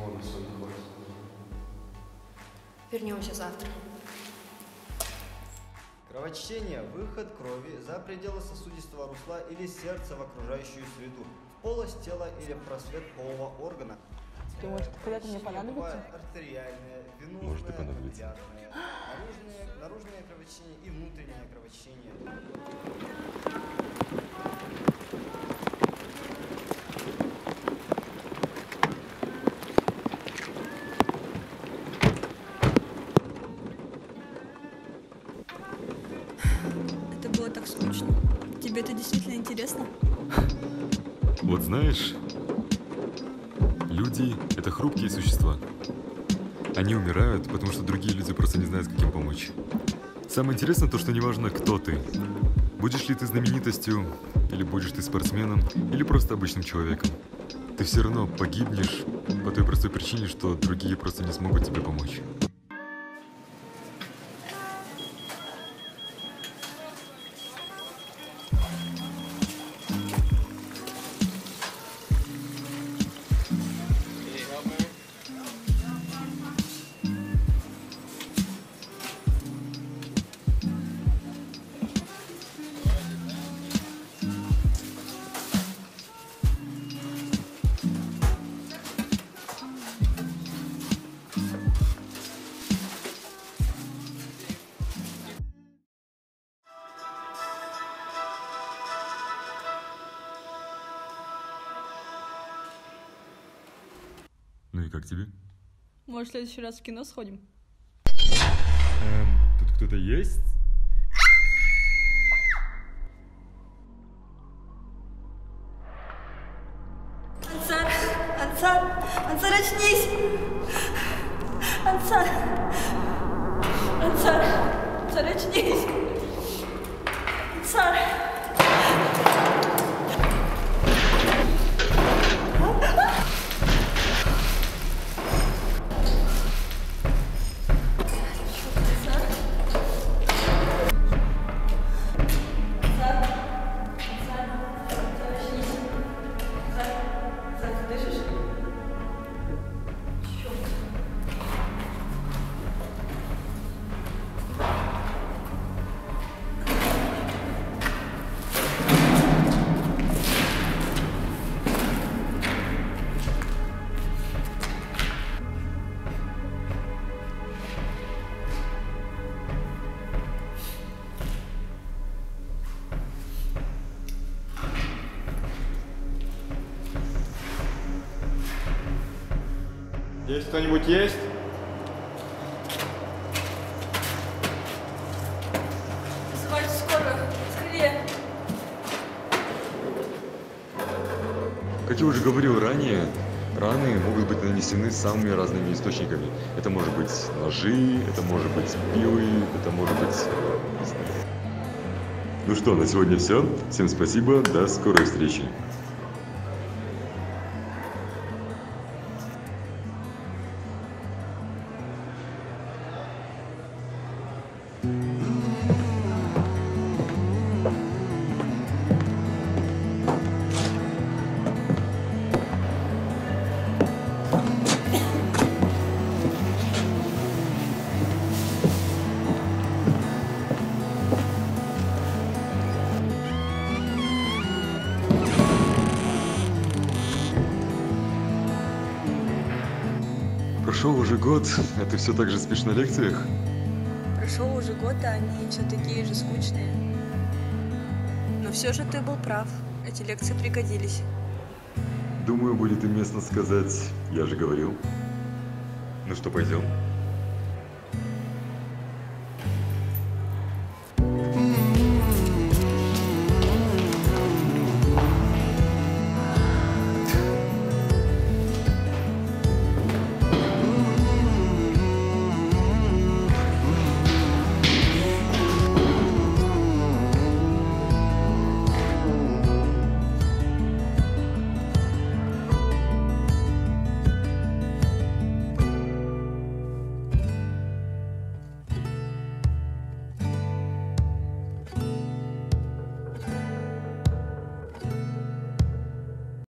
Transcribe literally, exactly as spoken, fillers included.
он особенно хочет. Вернемся завтра. Кровотечение – выход крови за пределы сосудистого русла или сердца в окружающую среду, в полость тела или в просвет полового органа. Ты можешь когда-то мне понадобится? Артериальное, венозное, Может и понадобится. наружное, наружное кровотечение и внутреннее кровотечение. Это было так скучно. Тебе это действительно интересно? Вот знаешь, люди — это хрупкие существа. Они умирают, потому что другие люди просто не знают, как им помочь. Самое интересное то, что неважно, кто ты. Будешь ли ты знаменитостью, или будешь ты спортсменом, или просто обычным человеком. Ты все равно погибнешь по той простой причине, что другие просто не смогут тебе помочь. Ну и как тебе? Может, в следующий раз в кино сходим? Эм, тут кто-то есть? Ансар! Ансар! Ансар, очнись! Ансар! Ансар! Ансар, очнись! Ансар! Здесь кто-нибудь есть? Вызывайте скорую! Скорее! Как я уже говорил ранее, раны могут быть нанесены самыми разными источниками. Это может быть ножи, это может быть пилы, это может быть... не знаю. Ну что, на сегодня все. Всем спасибо, до скорой встречи. Прошел уже год, а ты все так же спишь на лекциях? Прошел уже год, а они все такие же скучные. Но все же ты был прав. Эти лекции пригодились. Думаю, будет уместно сказать, я же говорил. Ну что, пойдем?